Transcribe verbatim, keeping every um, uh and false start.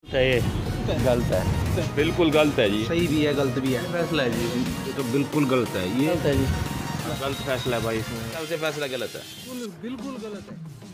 है ये गलत है, बिल्कुल गलत है जी। सही भी है गलत भी है, फैसला है जी, ये तो बिल्कुल गलत है, ये गलत है जी। गलत फैसला है भाई, इसमें सबसे फैसला गलत है। बिल्कुल बिल्कुल गलत है।